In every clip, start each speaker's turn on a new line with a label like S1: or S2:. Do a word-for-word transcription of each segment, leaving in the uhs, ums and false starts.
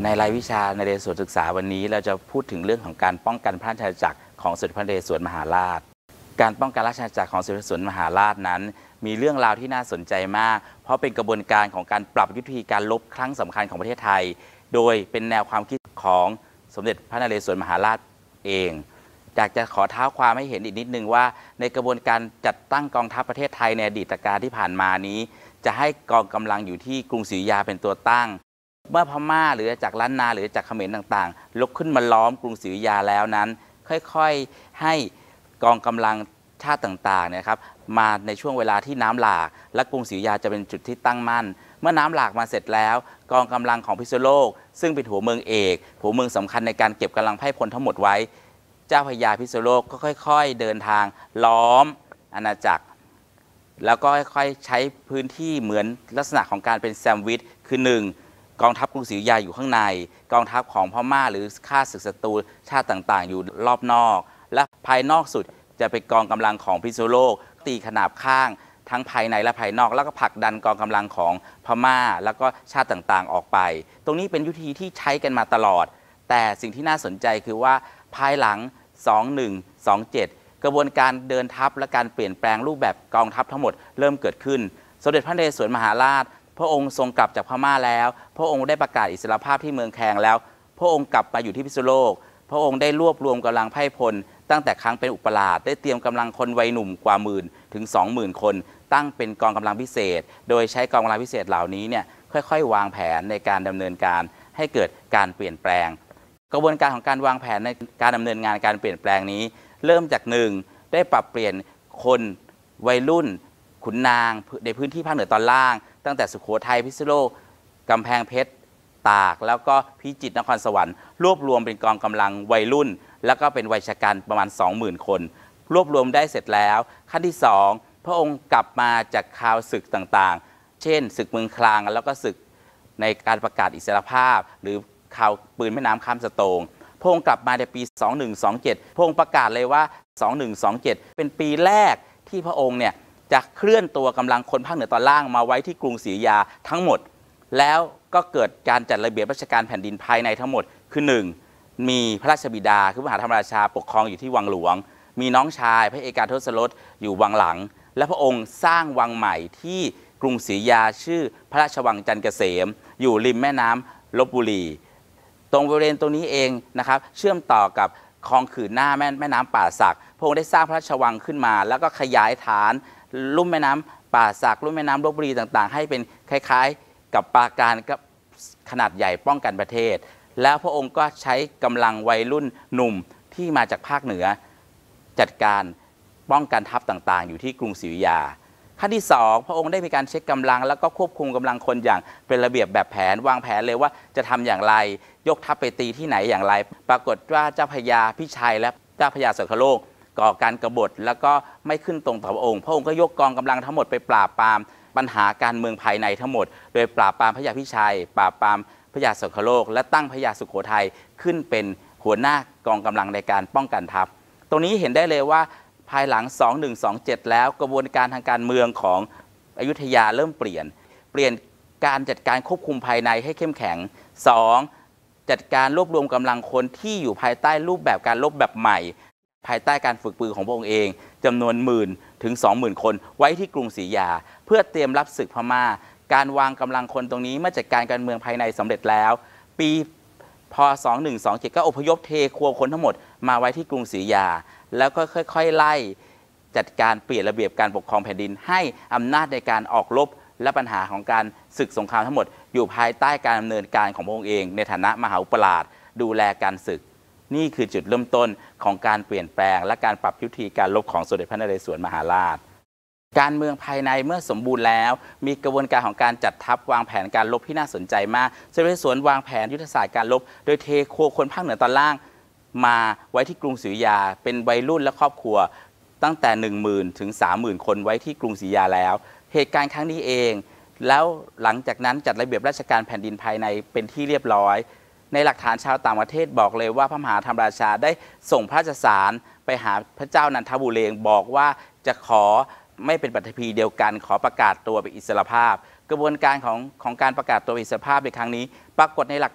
S1: ในรายวิชาในเรศวรศึกษาวันนี้เราจะพูดถึงเรื่องของการป้องกันพระราชอาณาจักรของสมเด็จพระนเรศวรมหาราชการป้องกันราชอาณาจักรของสมเด็จพระนเรศวรมหาราชนั้นมีเรื่องราวที่น่าสนใจมากเพราะเป็นกระบวนการของการปรับยุทธวิธีการรบครั้งสำคัญของประเทศไทยโดยเป็นแนวความคิดของสมเด็จพระนเรศวรมหาราชเองอยากจะขอเท้าความให้เห็นอีกนิดนึงว่าในกระบวนการจัดตั้งกองทัพประเทศไทยในอดีตการที่ผ่านมานี้จะให้กองกำลังอยู่ที่กรุงศรีอยุธยาเป็นตัวตั้งเมื่อพม่าหรือจากล้านนาหรือจากเขมรต่างๆลุกขึ้นมาล้อมกรุงศรีอยุธยาแล้วนั้นค่อยๆให้กองกำลังชาติต่างๆเนี่ยครับมาในช่วงเวลาที่น้ำหลากและกรุงศรีอยุธยาจะเป็นจุดที่ตั้งมั่นเมื่อน้ำหลากมาเสร็จแล้วกองกำลังของพิษณุโลกซึ่งเป็นหัวเมืองเอกหัวเมืองสำคัญในการเก็บกำลังไพร่พลทั้งหมดไว้เจ้าพระยาพิษณุโลกก็ค่อยๆเดินทางล้อมอาณาจักรแล้วก็ค่อยๆใช้พื้นที่เหมือนลักษณะของการเป็นแซมวิชคือหนึ่งกองทัพกรุงศรีอยุธยาอยู่ข้างในกองทัพของพม่าหรือข้าศึกศัตรูชาติต่างๆอยู่รอบนอกและภายนอกสุดจะเป็นกองกำลังของพิษณุโลกตีขนาบข้างทั้งภายในและภายนอกแล้วก็ผลักดันกองกำลังของพม่าแล้วก็ชาติต่างๆออกไปตรงนี้เป็นยุทธวิธีที่ใช้กันมาตลอดแต่สิ่งที่น่าสนใจคือว่าภายหลังสองหนึ่ง สองเจ็ดกระบวนการเดินทัพและการเปลี่ยนแปลงรูปแบบกองทัพทั้งหมดเริ่มเกิดขึ้นสมเด็จพระนเรศวรมหาราชพระองค์ทรงกลับจากพม่าแล้วพระองค์ได้ประกาศอิสรภาพที่เมืองแคงแล้วพระองค์กลับมาอยู่ที่พิษณุโลกพระองค์ได้รวบรวมกำลังไพร่พลตั้งแต่ครั้งเป็นอุปราชได้เตรียมกำลังคนวัยหนุ่มกว่าหมื่นถึงสองหมื่นคนตั้งเป็นกองกำลังพิเศษโดยใช้กองกำลังพิเศษเหล่านี้เนี่ยค่อยๆวางแผนในการดำเนินการให้เกิดการเปลี่ยนแปลงกระบวนการของการวางแผนในการดำเนินงานการเปลี่ยนแปลงนี้เริ่มจากหนึ่งได้ปรับเปลี่ยนคนวัยรุ่นขุนนางในพื้นที่ภาคเหนือตอนล่างตั้งแต่สุโขทัยพิษณุโลกกำแพงเพชรตากแล้วก็พิจิตรนครสวรรค์รวบรวมเป็นกองกำลังวัยรุ่นแล้วก็เป็นวัยชกันประมาณ สองหมื่น คนรวบรวมได้เสร็จแล้วขั้นที่สองพระองค์กลับมาจากข่าวศึกต่างๆเช่นศึกเมืองคลางแล้วก็ศึกในการประกาศอิสรภาพหรือข่าวปืนแม่น้ำข้ามสโตงพระองค์กลับมาในปีสองหนึ่งสองเจ็ดพระองค์ประกาศเลยว่าสองหนึ่งสองเจ็ดเป็นปีแรกที่พระองค์เนี่ยจะเคลื่อนตัวกำลังคนภาคเหนือตอนล่างมาไว้ที่กรุงศรีอยุธยาทั้งหมดแล้วก็เกิดการจัดระเบียบราชการแผ่นดินภายในทั้งหมดคือหนึ่งมีพระราชบิดาคือมหาธรรมราชาปกครองอยู่ที่วังหลวงมีน้องชายพระเอกาทศรสอยู่วังหลังและพระองค์สร้างวังใหม่ที่กรุงศรีอยุธยาชื่อพระราชวังจันทร์เกษมอยู่ริมแม่น้ำลพบุรีตรงบริเวณตรงนี้เองนะครับเชื่อมต่อกับคลองขื่นหน้าแม่แม่น้ำป่าสักพระองค์ได้สร้างพระราชวังขึ้นมาแล้วก็ขยายฐานลุ่มแม่น้ำป่าสักลุ่มแม่น้ำลพบุรีต่างๆให้เป็นคล้ายๆกับปราการกับขนาดใหญ่ป้องกันประเทศแล้วพระองค์ก็ใช้กำลังวัยรุ่นหนุ่มที่มาจากภาคเหนือจัดการป้องกันทัพต่างๆอยู่ที่กรุงศรีอยุธยาขั้นที่สองพระองค์ได้มีการเช็คกำลังแล้วก็ควบคุมกำลังคนอย่างเป็นระเบียบแบบแผนวางแผนเลยว่าจะทำอย่างไรยกทัพไปตีที่ไหนอย่างไรปรากฏว่าเจ้าพระยาพิชัยและเจ้าพระยาโสคโลกก่อการกบฏแล้วก็ไม่ขึ้นตรงต่อพระองค์พระองค์ก็ยกกองกำลังทั้งหมดไปปราบปรามปัญหาการเมืองภายในทั้งหมดโดยปราบปรามพระยาพิชัยปราบปรามพระยาโสคโลกและตั้งพระยาสุโขทัยขึ้นเป็นหัวหน้ากองกำลังในการป้องกันทัพตรงนี้เห็นได้เลยว่าภายหลังสองหนึ่งสองเจ็ดแล้วกระบวนการทางการเมืองของอยุธยาเริ่มเปลี่ยนเปลี่ยนการจัดการควบคุมภายในให้เข้มแข็งสองจัดการรวบรวมกำลังคนที่อยู่ภายใต้รูปแบบการรบแบบใหม่ภายใต้การฝึกปืนของพระองค์เองจำนวนหมื่นถึงสองหมื่นคนไว้ที่กรุงศรีอยุธยาเพื่อเตรียมรับศึกพม่าการวางกำลังคนตรงนี้เมื่อจัดการการเมืองภายในสำเร็จแล้วปีพสองหนึ่งสองเจ็ดก็อพยพเทครัวคนทั้งหมดมาไว้ที่กรุงศรีอยุธยาแล้วก็ค่อยๆไล่จัดการเปลี่ยนระเบียบการปกครองแผ่นดินให้อำนาจในการออกรบและปัญหาของการศึกสงครามทั้งหมดอยู่ภายใต้การดำเนินการของพระองค์เองในฐานะมหาอุปราชดูแลการศึกนี่คือจุดเริ่มต้นของการเปลี่ยนแปลงและการปรับยุทธวิธีการรบของสมเด็จพระนเรศวรมหาราชการเมืองภายในเมื่อสมบูรณ์แล้วมีกระบวนการของการจัดทัพวางแผนการรบที่น่าสนใจมากสมเด็จพระนเรศวรวางแผนยุทธศาสตร์การรบโดยเทครัวคนภาคเหนือตอนล่างมาไว้ที่กรุงศรีอยุธยาเป็นวัยรุ่นและครอบครัวตั้งแต่ หนึ่งหมื่น ถึง สามหมื่น คนไว้ที่กรุงศรีอยุธยาแล้วเหตุการณ์ครั้งนี้เองแล้วหลังจากนั้นจัดระเบียบราชการแผ่นดินภายในเป็นที่เรียบร้อยในหลักฐานชาวต่างประเทศบอกเลยว่าพระมหาธรรมราชาได้ส่งพระราชสารไปหาพระเจ้านันทบุเรงบอกว่าจะขอไม่เป็นปฏิพีเดียวกันขอประกาศตัวเป็นอิสรภาพกระบวนการของของการประกาศตัวอิสรภาพในครั้งนี้ปรากฏในหลักฐาน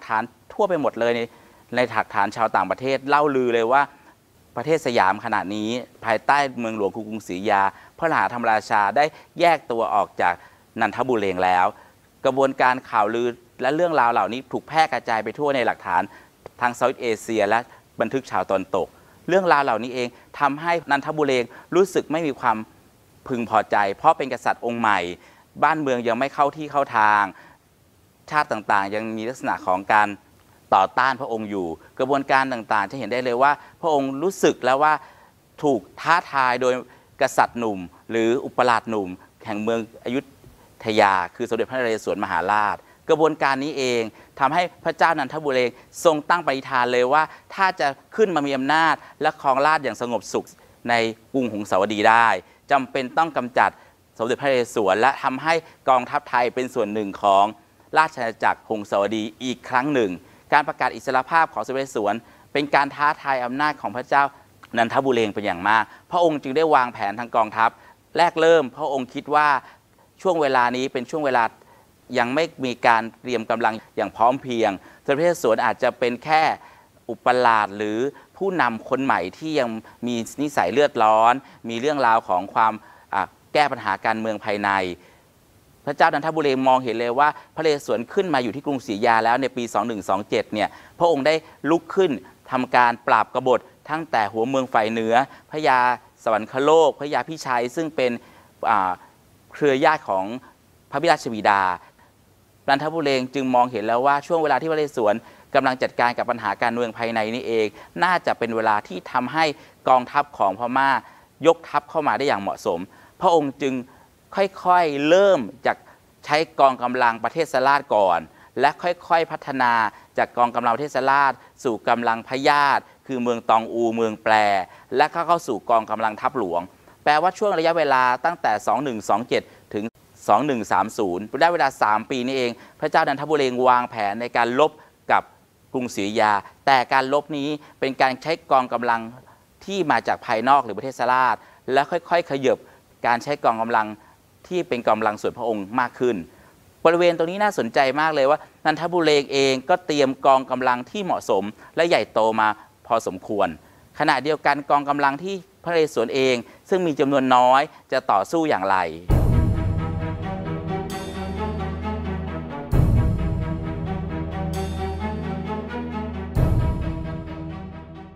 S1: ทั่วไปหมดเลยในในฐานฐานชาวต่างประเทศเล่าลือเลยว่าประเทศสยามขณะนี้ภายใต้เมืองหลวงกรุงศรีอยุธยาพระมหาธรรมราชาได้แยกตัวออกจากนันทบุรีแล้วกระบวนการข่าวลือและเรื่องราวเหล่านี้ถูกแพร่กระจายไปทั่วในหลักฐานทางเซาท์อีสต์เอเชียและบันทึกชาวตะวันตกเรื่องราวเหล่านี้เองทำให้นันทบุรีรู้สึกไม่มีความพึงพอใจเพราะเป็นกษัตริย์องค์ใหม่บ้านเมืองยังไม่เข้าที่เข้าทางชาติต่างๆยังมีลักษณะของการต่อต้านพระองค์อยู่กระบวนการต่างๆจะเห็นได้เลยว่าพระองค์รู้สึกแล้วว่าถูกท้าทายโดยกษัตริย์หนุ่มหรืออุปราชหนุ่มแห่งเมืองอยุธยาคือสมเด็จพระนเรศวรมหาราชกระบวนการนี้เองทำให้พระเจ้านันทบุรีทรงตั้งปณิธานเลยว่าถ้าจะขึ้นมามีอำนาจและครองราชย์อย่างสงบสุขในกรุงหงสาวดีได้จำเป็นต้องกำจัดสมเด็จพระนเรศวรและทำให้กองทัพไทยเป็นส่วนหนึ่งของราชอาณาจักรหงสาวดีอีกครั้งหนึ่งการประกาศอิสรภาพของสมเด็จพระนเรศวรเป็นการท้าทายอำนาจของพระเจ้านันทบุรีเป็นอย่างมากพระองค์จึงได้วางแผนทางกองทัพแรกเริ่มพระองค์คิดว่าช่วงเวลานี้เป็นช่วงเวลายังไม่มีการเตรียมกำลังอย่างพร้อมเพรียงสมเด็จพระนเรศวรอาจจะเป็นแค่อุปราชหรือผู้นำคนใหม่ที่ยังมีนิสัยเลือดร้อนมีเรื่องราวของความแก้ปัญหาการเมืองภายในพระเจ้านันทบุรีมองเห็นเลยว่าพระนเรศวรขึ้นมาอยู่ที่กรุงศรีอยุธยาแล้วในปีสองหนึ่งสองเจ็ดเนี่ยพระองค์ได้ลุกขึ้นทำการปราบกบฏทั้งแต่หัวเมืองฝ่ายเหนือพระยาสวรรคโลกพระยาพิชัยซึ่งเป็นเครือญาติของพระบิดาชบิดานันทบุรีจึงมองเห็นแล้วว่าช่วงเวลาที่พระนเรศวรกำลังจัดการกับปัญหาการเมืองภายในนี่เองน่าจะเป็นเวลาที่ทำให้กองทัพของพม่ายกทัพเข้ามาได้อย่างเหมาะสมพระองค์จึงค่อยๆเริ่มจากใช้กองกำลังประเทศราชก่อนและค่อยๆพัฒนาจากกองกำลังประเทศราชสู่กำลังพญาติคือเมืองตองอูเมืองแปรและเข้าสู่กองกำลังทัพหลวงแปลว่าช่วงระยะเวลาตั้งแต่สองหนึ่งสองเจ็ดถึงสองหนึ่งสามศูนย์ได้เวลาสามปีนี้เองพระเจ้านันทบุรีวางแผนในการลบกับกรุงศรีอยุธยาแต่การลบนี้เป็นการใช้กองกำลังที่มาจากภายนอกหรือประเทศราชและค่อยๆขยับการใช้กองกำลังที่เป็นกำลังส่วนพระองค์มากขึ้นบริเวณตรงนี้น่าสนใจมากเลยว่านันทบุรีเองก็เตรียมกองกำลังที่เหมาะสมและใหญ่โตมาพอสมควรขณะเดียวกันกองกำลังที่พระนเรศวรเองซึ่งมีจำนวนน้อยจะต่อสู้อย่างไร